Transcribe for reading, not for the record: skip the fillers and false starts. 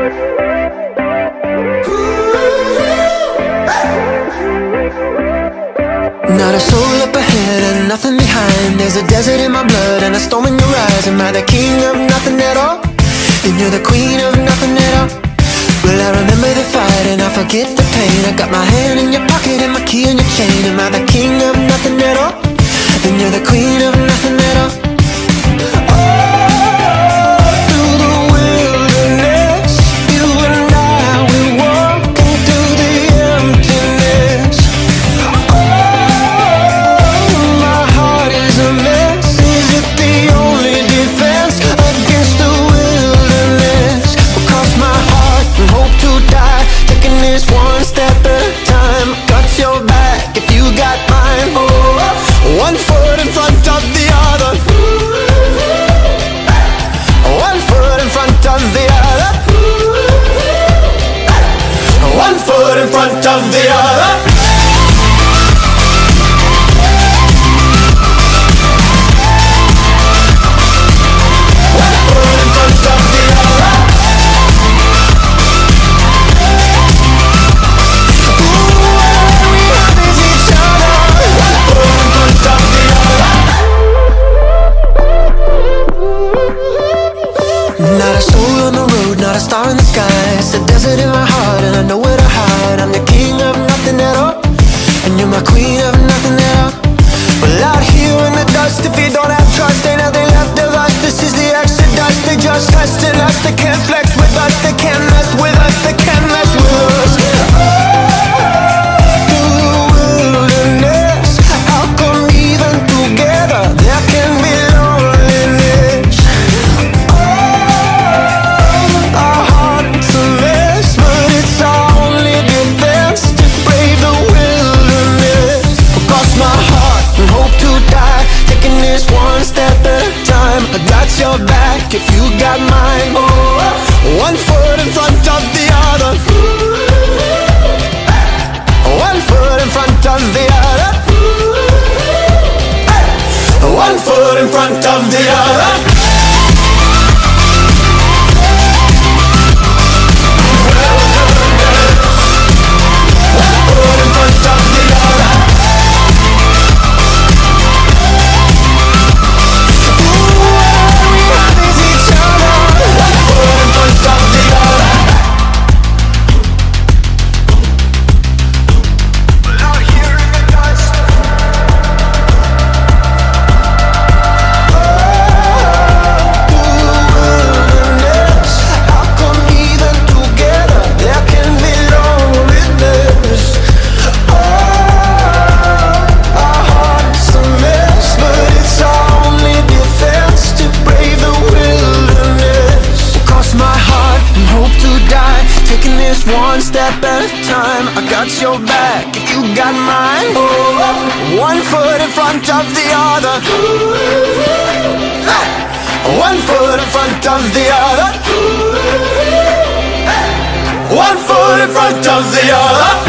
Not a soul up ahead and nothing behind. There's a desert in my blood and a storm in your eyes. Am I the king of nothing at all? And you're the queen of nothing at all. Well, I remember the fight and I forget the pain. I got my hand in your pocket and my key in your chain. Am I the king of nothing at all? And you're the queen of nothing at all. One foot in front of the other. One foot in front of the other. One foot in front of the other. Not a soul on the road, not a star in the sky. It's a desert in my heart and I know where to hide. I'm the king of nothing at all, and you're my queen of nothing at all. Well, out here in the dust, if you don't have trust, ain't nothing left of us. This is the exodus, they just testing us. They can't flex with us, they can't mess with us, they can't mess with us. I got your back if you got mine. One foot in front of the other. One foot in front of the other. One foot in front of the other. One step at a time, I got your back if you got mine. One foot in front of the other. One foot in front of the other. One foot in front of the other.